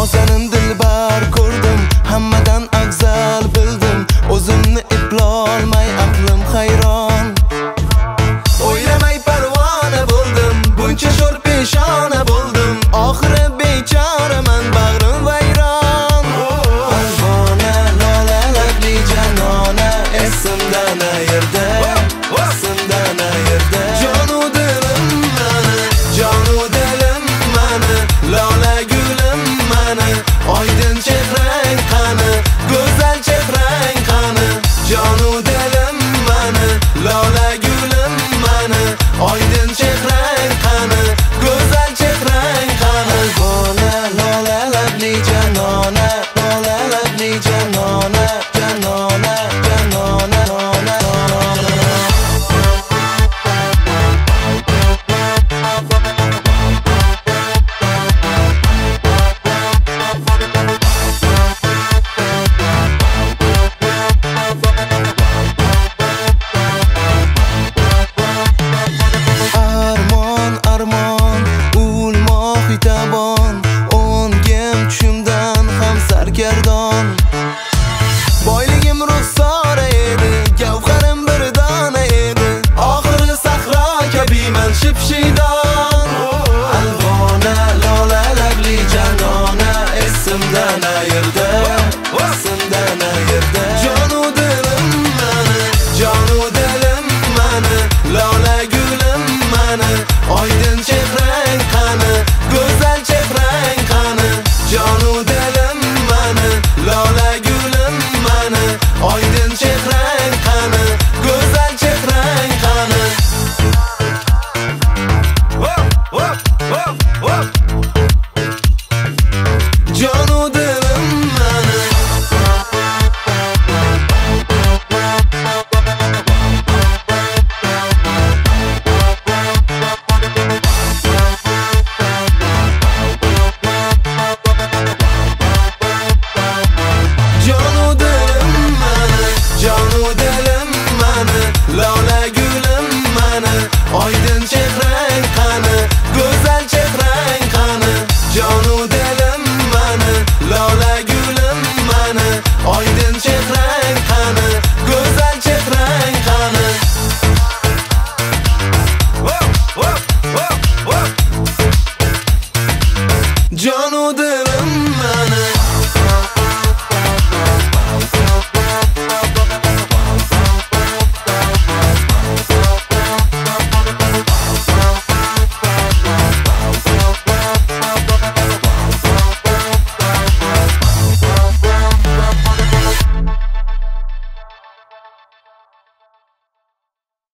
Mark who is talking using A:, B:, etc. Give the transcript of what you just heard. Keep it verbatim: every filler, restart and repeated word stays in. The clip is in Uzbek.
A: Nozanin dilbar ko'rdim, hammadan afzal bildim. O'zimni eplolmay aqlim hayron. O'ylamay parvona bo'ldim, buncha sho'r peshona bo'ldim. Oxiri bechoraman, bag'rim vayron. Parvona lolalabli janona, esimdan ayirdi, esimdan ayirdi. Jonu dilim mani, jonu dilim mani, lola gulim mani, oydin chehrang qani, go'zal chehrang qani. Jonu dilim mani, lola gulim mani, oydin chehrang qani, go'zal chehrang qani. Parvona lolalabli janona, lolalabli janona, janona, janona, janona. Armon, armon, ulmoq itabon, o'ngim tushimdan ham sargardon. Boyligim ruxsora edi, gavharim bir dona edi. Oxiri sahro kabiman shipshidon. Alvona lolalabli janona, esimdan ayirdi, esimdan ayirdi. Jonu dilim mani, jonu dilim mani, lola gulim mani, oydin chehrang qani, go'zal chehrang qani. Jonu dilim mani, lola gulim mani, oydin chehrang qani, go'zal chehrang qani. Wop wop wop wop. Jonu dilim mani. Jonu dilim mani, jonu dilim mani, lola gulim mani, oydin chehrang qani, go'zal chehrang qani. Jonu dilim mani, lola gulim mani, oydin chehrang qani, go'zal chehrang qani. Wop wop wop wop. Jonu dilim